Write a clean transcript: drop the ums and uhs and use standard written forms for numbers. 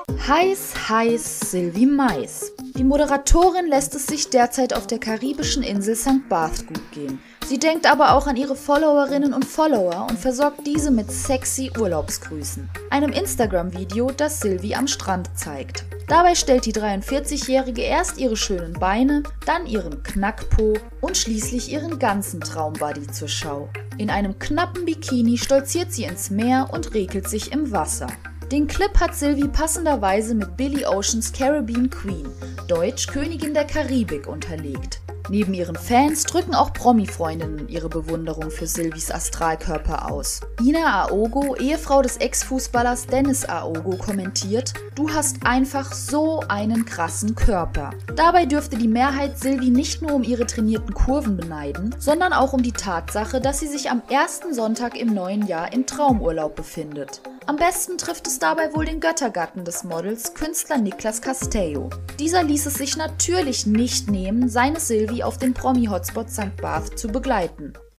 Heiß Sylvie Mais. Die Moderatorin lässt es sich derzeit auf der karibischen Insel St. Barth gut gehen. Sie denkt aber auch an ihre Followerinnen und Follower und versorgt diese mit sexy Urlaubsgrüßen. Einem Instagram-Video, das Sylvie am Strand zeigt. Dabei stellt die 43-Jährige erst ihre schönen Beine, dann ihren Knackpo und schließlich ihren ganzen Traumbody zur Schau. In einem knappen Bikini stolziert sie ins Meer und regelt sich im Wasser. Den Clip hat Sylvie passenderweise mit Billy Oceans Caribbean Queen, deutsch Königin der Karibik, unterlegt. Neben ihren Fans drücken auch Promi-Freundinnen ihre Bewunderung für Sylvies Astralkörper aus. Ina Aogo, Ehefrau des Ex-Fußballers Dennis Aogo, kommentiert: „Du hast einfach so einen krassen Körper." Dabei dürfte die Mehrheit Sylvie nicht nur um ihre trainierten Kurven beneiden, sondern auch um die Tatsache, dass sie sich am ersten Sonntag im neuen Jahr in Traumurlaub befindet. Am besten trifft es dabei wohl den Göttergatten des Models, Künstler Nicolas Castello. Dieser ließ es sich natürlich nicht nehmen, seine Sylvie auf den Promi-Hotspot St. Barth zu begleiten.